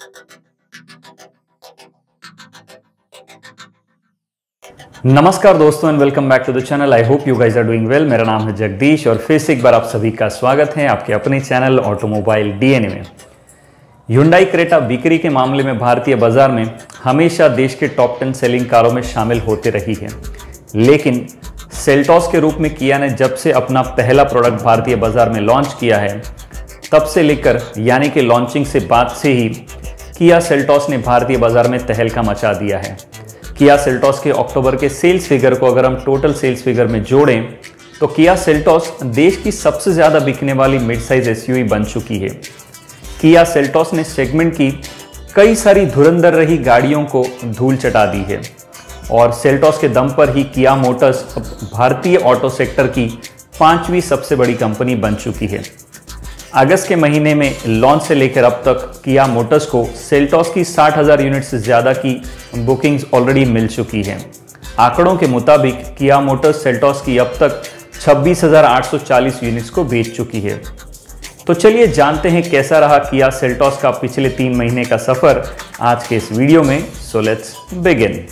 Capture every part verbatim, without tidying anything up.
नमस्कार दोस्तों and welcome back to the channel. I hope you guys are doing well. मेरा नाम है जगदीश और फिर से एक बार आप सभी का स्वागत है आपके अपने चैनल ऑटोमोबाइल डीएनए में। Hyundai क्रेटा बिक्री के मामले में भारतीय बाजार में हमेशा देश के टॉप टेन सेलिंग कारों में शामिल होते रही है, लेकिन सेल्टॉस के रूप में किया ने जब से अपना पहला प्रोडक्ट भारतीय बाजार में लॉन्च किया है, तब से लेकर यानी कि लॉन्चिंग से बाद से ही किया सेल्टॉस ने भारतीय बाजार में तहलका मचा दिया है। किया सेल्टॉस के अक्टूबर के सेल्स फिगर को अगर हम टोटल सेल्स फिगर में जोड़ें तो किया सेल्टॉस देश की सबसे ज़्यादा बिकने वाली मिड साइज एसयूवी बन चुकी है। किया सेल्टॉस ने सेगमेंट की कई सारी धुरंधर रही गाड़ियों को धूल चटा दी है और सेल्टॉस के दम पर ही किया मोटर्स भारतीय ऑटो सेक्टर की पांचवी सबसे बड़ी कंपनी बन चुकी है। अगस्त के महीने में लॉन्च से लेकर अब तक किया मोटर्स को सेल्टॉस की साठ हज़ार यूनिट से ज़्यादा की बुकिंग्स ऑलरेडी मिल चुकी है। आंकड़ों के मुताबिक किया मोटर्स सेल्टॉस की अब तक छब्बीस हज़ार आठ सौ चालीस यूनिट्स को बेच चुकी है। तो चलिए जानते हैं कैसा रहा किया सेल्टॉस का पिछले तीन महीने का सफर आज के इस वीडियो में। So let's begin.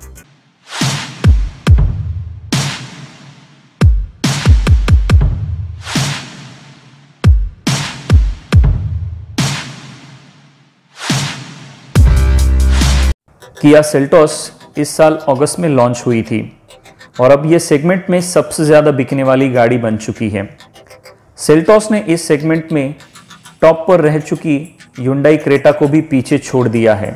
Kia Seltos इस साल अगस्त में लॉन्च हुई थी और अब यह सेगमेंट में सबसे ज़्यादा बिकने वाली गाड़ी बन चुकी है। सेल्टॉस ने इस सेगमेंट में टॉप पर रह चुकी Hyundai क्रेटा को भी पीछे छोड़ दिया है।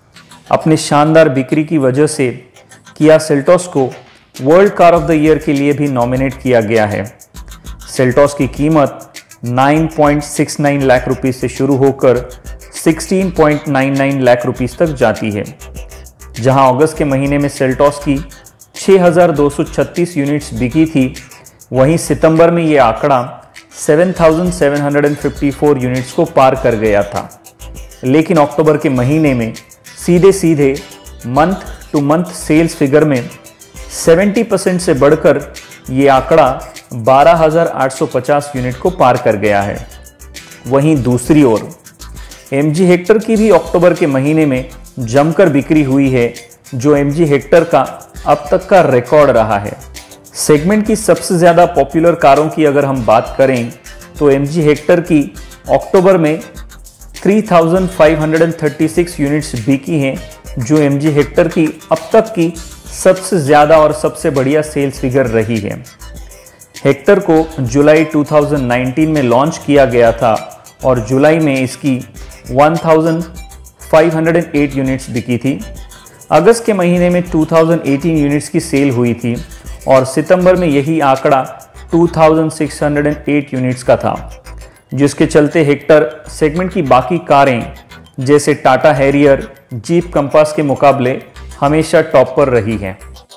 अपने शानदार बिक्री की वजह से किया सेल्टॉस को world car of the year के लिए भी नॉमिनेट किया गया है। सेल्टॉस की कीमत नौ पॉइंट छह नौ लाख रुपए से शुरू होकर सोलह पॉइंट नौ नौ लाख रुपीस तक जाती है। जहां अगस्त के महीने में सेल्टॉस की छह हज़ार दो सौ छत्तीस यूनिट्स बिकी थी, वहीं सितंबर में यह आंकड़ा सात हज़ार सात सौ चौवन यूनिट्स को पार कर गया था। लेकिन अक्टूबर के महीने में सीधे सीधे month to month sales figure में सत्तर परसेंट से बढ़कर यह आंकड़ा बारह हज़ार आठ सौ पचास यूनिट को पार कर गया है। वहीं दूसरी ओर एमजी हेक्टर की भी अक्टूबर के महीने में जमकर बिक्री हुई है, जो एमजी हेक्टर का अब तक का रिकॉर्ड रहा है। सेगमेंट की सबसे ज़्यादा पॉपुलर कारों की अगर हम बात करें तो एमजी हेक्टर की अक्टूबर में तीन हज़ार पाँच सौ छत्तीस यूनिट्स बिकी हैं, जो एमजी हेक्टर की अब तक की सबसे ज़्यादा और सबसे बढ़िया सेल्स फिगर रही है। हेक्टर को जुलाई दो हज़ार उन्नीस में लॉन्च किया गया था और जुलाई में इसकी एक हज़ार पाँच सौ आठ यूनिट्स बिकी थी। अगस्त के महीने में दो हज़ार अठारह यूनिट्स की सेल हुई थी और सितंबर में यही आंकड़ा दो हज़ार छह सौ आठ यूनिट्स का था, जिसके चलते हेक्टर सेगमेंट की बाकी कारें जैसे टाटा हैरियर, जीप कंपास के मुकाबले हमेशा टॉप पर रही है।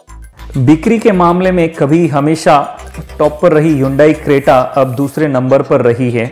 बिक्री के मामले में कभी हमेशा टॉप पर रही Hyundai क्रेटा अब दूसरे नंबर पर रही है।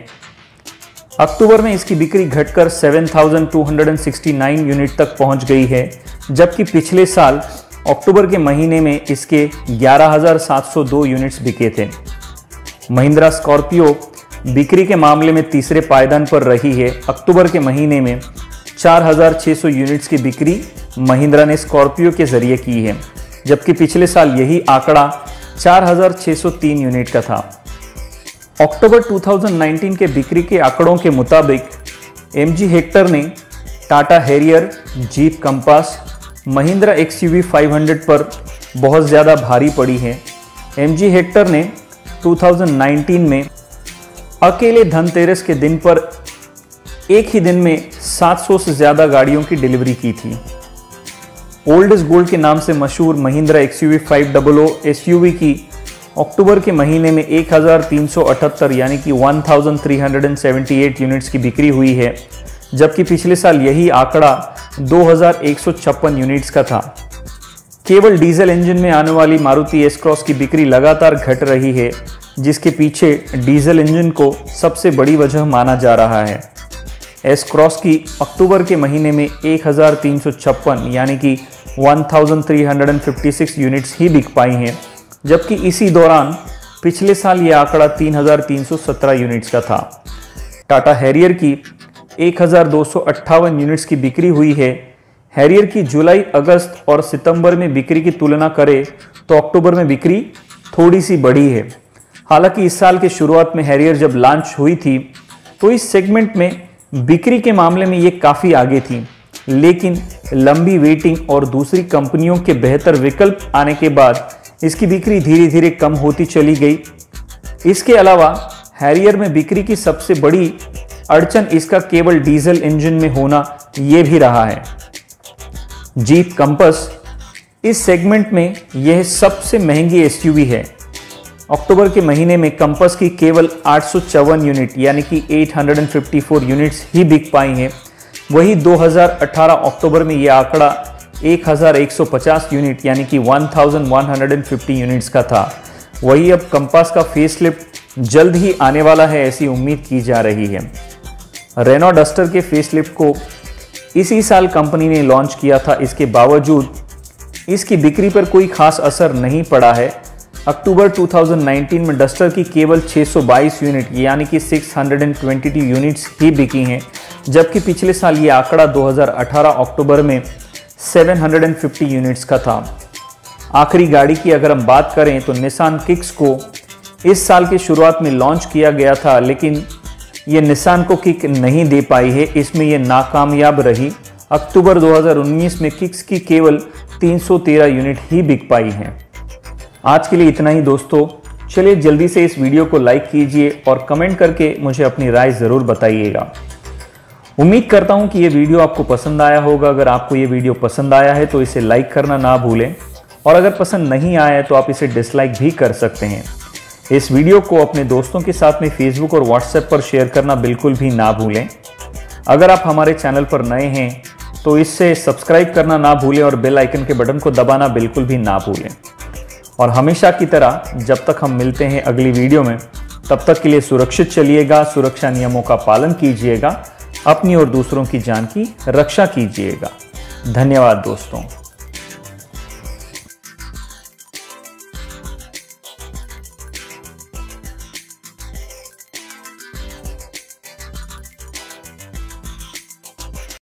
अक्टूबर में इसकी बिक्री घटकर सात हज़ार दो सौ उनहत्तर यूनिट तक पहुंच गई है, जबकि पिछले साल अक्टूबर के महीने में इसके ग्यारह हज़ार सात सौ दो यूनिट्स बिके थे। महिंद्रा स्कॉर्पियो बिक्री के मामले में तीसरे पायदान पर रही है। अक्टूबर के महीने में चार हज़ार छह सौ यूनिट्स की बिक्री महिंद्रा ने स्कॉर्पियो के जरिए की है, जबकि पिछले साल यही आंकड़ा चार हज़ार छह सौ तीन यूनिट का था। अक्टूबर दो हज़ार उन्नीस के बिक्री के आंकड़ों के मुताबिक एमजी हेक्टर ने Tata Harrier, Jeep Compass, Mahindra XUV पाँच सौ पर बहुत ज़्यादा भारी पड़ी है। एमजी हेक्टर ने दो हज़ार उन्नीस में अकेले धनतेरस के दिन पर एक ही दिन में सात सौ से ज़्यादा गाड़ियों की डिलीवरी की थी। ओल्ड इज गोल्ड के नाम से मशहूर महिंद्रा एक्सयूवी पाँच सौ एसयूवी की अक्टूबर के महीने में एक हज़ार तीन सौ अठहत्तर यानी कि तेरह सौ अठहत्तर यूनिट्स की बिक्री हुई है, जबकि पिछले साल यही आंकड़ा दो हज़ार एक सौ छप्पन यूनिट्स का था। केवल डीजल इंजन में आने वाली मारुति एस क्रॉस की बिक्री लगातार घट रही है, जिसके पीछे डीजल इंजन को सबसे बड़ी वजह माना जा रहा है। एस क्रॉस की अक्टूबर के महीने में एक हज़ार तीन सौ छप्पन यानी कि तेरह सौ छप्पन यूनिट्स ही बिक पाई हैं, जबकि इसी दौरान पिछले साल यह आंकड़ा तीन हज़ार तीन सौ सत्रह यूनिट्स का था। टाटा हैरियर की एक हज़ार दो सौ अट्ठावन यूनिट्स की बिक्री हुई है। हैरियर की जुलाई, अगस्त और सितंबर में बिक्री की तुलना करें तो अक्टूबर में बिक्री थोड़ी सी बढ़ी है। हालांकि इस साल के शुरुआत में हैरियर जब लॉन्च हुई थी तो इस सेगमेंट में बिक्री के मामले में ये काफ़ी आगे थी, लेकिन लंबी वेटिंग और दूसरी कंपनियों के बेहतर विकल्प आने के बाद इसकी बिक्री धीरे धीरे कम होती चली गई। इसके अलावा हैरियर में बिक्री की सबसे बड़ी अड़चन इसका केवल डीजल इंजन में होना यह भी रहा है। जीप कंपास इस सेगमेंट में यह सबसे महंगी एसयूवी है। अक्टूबर के महीने में कंपास की केवल आठ सौ चौवन यूनिट यानी कि आठ सौ चौवन यूनिट्स ही बिक पाई हैं। वही दो हज़ार अठारह अक्टूबर में यह आंकड़ा एक हज़ार एक सौ पचास यूनिट यानी कि एक हज़ार एक सौ पचास यूनिट्स का था। वही अब कंपास का फेसलिफ्ट जल्द ही आने वाला है, ऐसी उम्मीद की जा रही है। रेनॉ डस्टर के फेसलिफ्ट को इसी साल कंपनी ने लॉन्च किया था, इसके बावजूद इसकी बिक्री पर कोई खास असर नहीं पड़ा है। अक्टूबर दो हज़ार उन्नीस में डस्टर की केवल छह सौ बाईस यूनिट यानी कि छह सौ बाईस यूनिट्स ही बिकी हैं, जबकि पिछले साल ये आंकड़ा दो हज़ार अठारह अक्टूबर में सात सौ पचास यूनिट्स का था। आखिरी गाड़ी की अगर हम बात करें तो निसान किक्स को इस साल की शुरुआत में लॉन्च किया गया था, लेकिन ये निसान को किक नहीं दे पाई है, इसमें ये नाकामयाब रही। अक्टूबर दो हज़ार उन्नीस में किक्स की केवल तीन सौ तेरह यूनिट ही बिक पाई हैं। आज के लिए इतना ही दोस्तों। चलिए जल्दी से इस वीडियो को लाइक कीजिए और कमेंट करके मुझे अपनी राय ज़रूर बताइएगा। उम्मीद करता हूं कि ये वीडियो आपको पसंद आया होगा। अगर आपको ये वीडियो पसंद आया है तो इसे लाइक करना ना भूलें, और अगर पसंद नहीं आया है तो आप इसे डिसलाइक भी कर सकते हैं। इस वीडियो को अपने दोस्तों के साथ में फेसबुक और व्हाट्सएप पर शेयर करना बिल्कुल भी ना भूलें। अगर आप हमारे चैनल पर नए हैं तो इससे सब्सक्राइब करना ना भूलें और बेल आइकन के बटन को दबाना बिल्कुल भी ना भूलें। और हमेशा की तरह जब तक हम मिलते हैं अगली वीडियो में, तब तक के लिए सुरक्षित चलिएगा, सुरक्षा नियमों का पालन कीजिएगा, अपनी और दूसरों की जान की रक्षा कीजिएगा। धन्यवाद दोस्तों।